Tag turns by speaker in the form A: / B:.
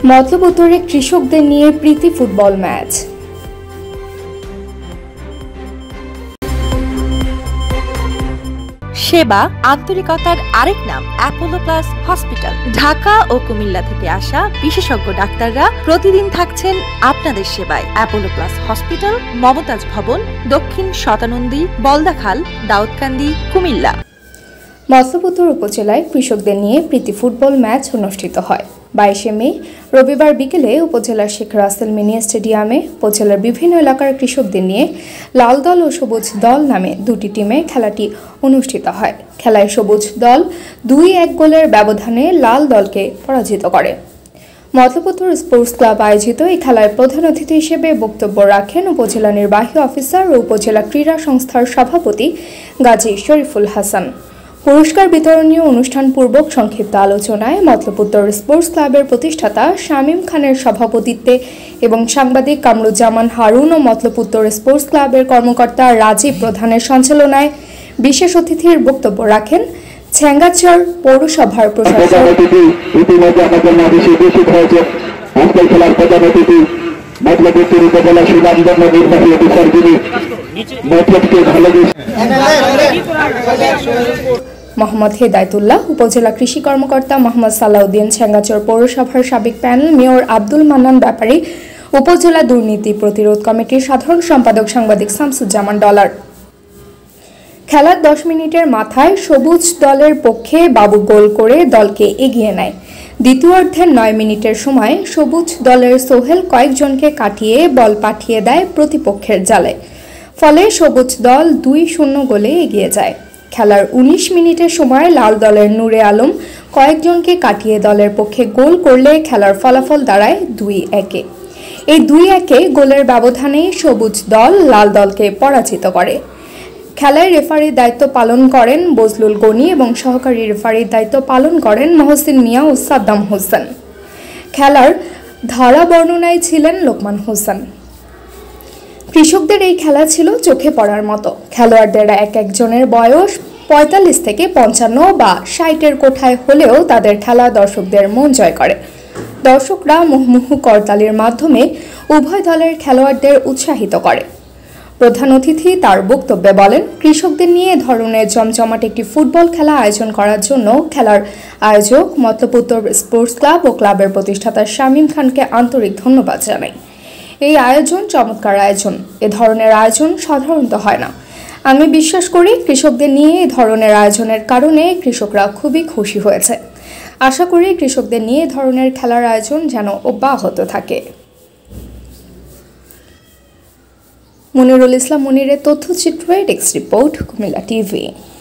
A: মতলব উত্তরে কৃষকদের নিয়ে প্রীতি ফুটবল ম্যাচ।
B: সেবা আন্তরিকতার আরেক নাম অ্যাপোলো প্লাস হসপিটাল। ঢাকা ও কুমিল্লা থেকে আসা বিশেষজ্ঞ ডাক্তাররা প্রতিদিন থাকছেন আপনাদের সেবায়। অ্যাপোলো প্লাস হসপিটাল, মমতাজ ভবন, দক্ষিণ শতানন্দী, বলদাখাল, দাউদকান্দি, কুমিল্লা।
A: মতলব উত্তর উপজেলায় কৃষকদের নিয়ে প্রীতি ফুটবল ম্যাচ অনুষ্ঠিত হয় 22 মে রবিবার বিকেলে উপজেলার শেখ রাসেল মিনি স্টেডিয়ামে। উপজেলার বিভিন্ন এলাকার কৃষকদের নিয়ে লাল দল ও সবুজ দল নামে দুটি টিমে খেলাটি অনুষ্ঠিত হয়। খেলায় সবুজ দল 2-1 গোলের ব্যবধানে লাল দলকে পরাজিত করে। মতলব উত্তর স্পোর্টস ক্লাব আয়োজিত এই খেলায় প্রধান অতিথি হিসেবে বক্তব্য রাখেন উপজেলা নির্বাহী অফিসার ও উপজেলা ক্রীড়া সংস্থার সভাপতি গাজী শরীফুল হাসান। পুরস্কার বিতরণীয় অনুষ্ঠান পূর্বক সংক্ষিপ্ত আলোচনায় মতলব উত্তর স্পোর্টস ক্লাবের প্রতিষ্ঠাতা শামীম খানের সভাপতিত্বে এবং সাংবাদিক কামরুজ্জামান হারুন ও মতলব উত্তর স্পোর্টস ক্লাবের কর্মকর্তা রাজীব প্রধানের সঞ্চালনায় বিশেষ অতিথির বক্তব্য রাখেন ছেঙ্গাচর পৌরসভার প্রশাসক মোহাম্মদ হেদায়েতুল্লাহ, উপজেলা কৃষি কর্মকর্তা মোহাম্মদ সালাউদ্দিন, ছেঙ্গাচর পৌরসভার সাবেক প্যানেল মেয়র আব্দুল মান্নান ব্যাপারী, উপজেলা দুর্নীতি প্রতিরোধ কমিটির সাধারণ সম্পাদক সাংবাদিক শামসুজ্জামান ডলার। খেলার 10 মিনিটের মাথায় সবুজ দলের পক্ষে বাবু গোল করে দলকে এগিয়ে নেয়। দ্বিতীয়ার্ধের 9 মিনিটের সময় সবুজ দলের সোহেল কয়েকজনকে কাটিয়ে বল পাঠিয়ে দেয় প্রতিপক্ষের জালে, ফলে সবুজ দল 2-0 গোলে এগিয়ে যায়। খেলার 19 মিনিটের সময় লাল দলের নূরে আলম কয়েকজনকে কাটিয়ে দলের পক্ষে গোল করলে খেলার ফলাফল দাঁড়ায় 2-1। এই 2-1 গোলের ব্যবধানে সবুজ দল লাল দলকে পরাজিত করে। খেলায় রেফারির দায়িত্ব পালন করেন বজলুল গনি এবং সহকারী রেফারির দায়িত্ব পালন করেন মহসিন মিয়া ও সাদ্দাম হোসেন। খেলার ধারা বর্ণনায় ছিলেন লোকমান হোসেন। কৃষকদের এই খেলা ছিল চোখে পড়ার মতো। খেলোয়াড়দের এক একজনের বয়স 45 থেকে 55 বা 60-এর কোঠায় হলেও তাদের খেলা দর্শকদের মন জয় করে। দর্শকরা মুহুর্মুহু করতালির মাধ্যমে উভয় দলের খেলোয়াড়দের উৎসাহিত করে। প্রধান অতিথি তার বক্তব্যে বলেন, কৃষকদের নিয়ে এ ধরনের জমজমাট একটি ফুটবল খেলা আয়োজন করার জন্য খেলার আয়োজক মতলব উত্তর স্পোর্টস ক্লাব ও ক্লাবের প্রতিষ্ঠাতা শামীম খানকে আন্তরিক ধন্যবাদ জানাই। এই আয়োজন চমৎকার আয়োজন। এ ধরনের আয়োজন সাধারণত হয় না। আমি বিশ্বাস করি কৃষকদের নিয়ে এ ধরনের আয়োজনের কারণে কৃষকরা খুবই খুশি হয়েছে। আশা করি কৃষকদের নিয়ে এ ধরনের খেলার আয়োজন যেন অব্যাহত থাকে। মনিরুল ইসলাম মনিরের তথ্যচিত্রে ডেস্ক রিপোর্ট, কুমিল্লা টিভি।